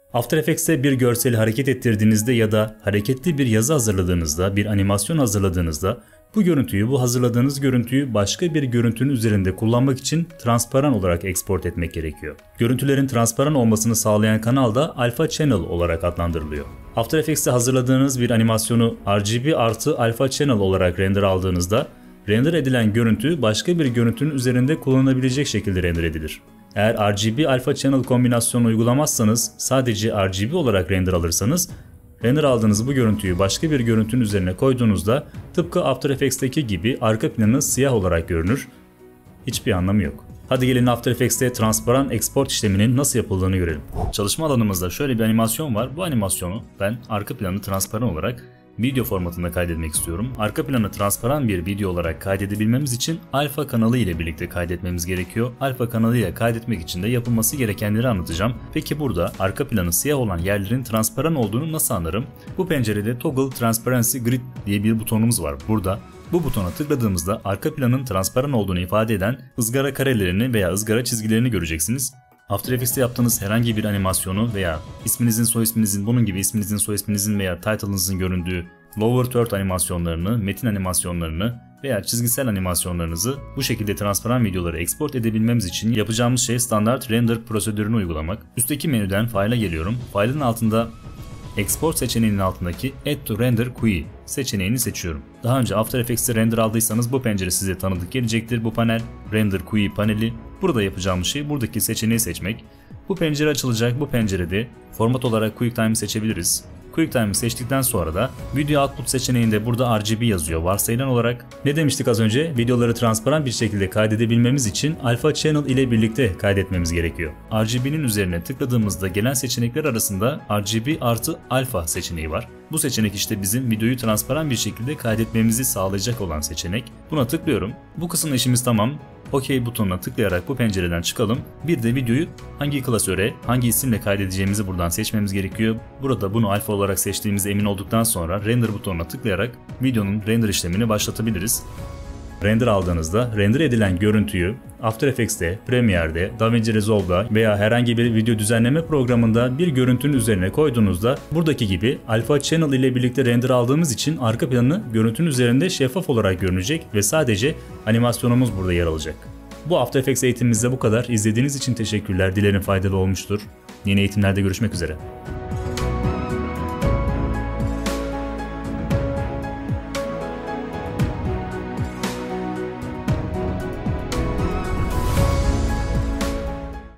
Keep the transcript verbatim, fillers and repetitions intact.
After Effects'te bir görseli hareket ettirdiğinizde ya da hareketli bir yazı hazırladığınızda, bir animasyon hazırladığınızda bu görüntüyü, bu hazırladığınız görüntüyü başka bir görüntünün üzerinde kullanmak için transparan olarak export etmek gerekiyor. Görüntülerin transparan olmasını sağlayan kanal da Alpha Channel olarak adlandırılıyor. After Effects'te hazırladığınız bir animasyonu R G B artı Alpha Channel olarak render aldığınızda render edilen görüntü başka bir görüntünün üzerinde kullanılabilecek şekilde render edilir. Eğer R G B Alpha Channel kombinasyonu uygulamazsanız, sadece R G B olarak render alırsanız, render aldığınız bu görüntüyü başka bir görüntünün üzerine koyduğunuzda tıpkı After Effects'teki gibi arka planı siyah olarak görünür. Hiçbir anlamı yok. Hadi gelin After Effects'te transparan export işleminin nasıl yapıldığını görelim. Çalışma alanımızda şöyle bir animasyon var. Bu animasyonu ben arka planı transparan olarak video formatında kaydetmek istiyorum. Arka planı transparan bir video olarak kaydedebilmemiz için Alpha kanalı ile birlikte kaydetmemiz gerekiyor. Alpha kanalı ile kaydetmek için de yapılması gerekenleri anlatacağım. Peki burada arka planı siyah olan yerlerin transparan olduğunu nasıl anlarım? Bu pencerede Toggle Transparency Grid diye bir butonumuz var. Burada bu butona tıkladığımızda arka planın transparan olduğunu ifade eden ızgara karelerini veya ızgara çizgilerini göreceksiniz. After Effects'te yaptığınız herhangi bir animasyonu veya isminizin, soy isminizin, bunun gibi isminizin, soy isminizin veya title'ınızın göründüğü lower third animasyonlarını, metin animasyonlarını veya çizgisel animasyonlarınızı bu şekilde transparan videoları export edebilmemiz için yapacağımız şey standart render prosedürünü uygulamak. Üstteki menüden File'a geliyorum. File'ın altında Export seçeneğinin altındaki Add to Render Queue seçeneğini seçiyorum. Daha önce After Effects'te render aldıysanız bu pencere size tanıdık gelecektir. Bu panel Render Queue paneli. Burada yapacağımız şey buradaki seçeneği seçmek. Bu pencere açılacak. Bu pencerede format olarak QuickTime'ı seçebiliriz. QuickTime'ı seçtikten sonra da Video Output seçeneğinde burada R G B yazıyor varsayılan olarak. Ne demiştik az önce? Videoları transparan bir şekilde kaydedebilmemiz için Alpha Channel ile birlikte kaydetmemiz gerekiyor. R G B'nin üzerine tıkladığımızda gelen seçenekler arasında R G B artı Alpha seçeneği var. Bu seçenek işte bizim videoyu transparan bir şekilde kaydetmemizi sağlayacak olan seçenek. Buna tıklıyorum. Bu kısımda işimiz tamam. OK butonuna tıklayarak bu pencereden çıkalım. Bir de videoyu hangi klasöre, hangi isimle kaydedeceğimizi buradan seçmemiz gerekiyor. Burada bunu alfa olarak seçtiğimize emin olduktan sonra render butonuna tıklayarak videonun render işlemini başlatabiliriz. Render aldığınızda render edilen görüntüyü After Effects'te, Premiere'de, DaVinci Resolve'da veya herhangi bir video düzenleme programında bir görüntünün üzerine koyduğunuzda buradaki gibi Alpha Channel ile birlikte render aldığımız için arka planı görüntünün üzerinde şeffaf olarak görünecek ve sadece animasyonumuz burada yer alacak. Bu After Effects eğitimimizde bu kadar. İzlediğiniz için teşekkürler. Dilerim faydalı olmuştur. Yeni eğitimlerde görüşmek üzere.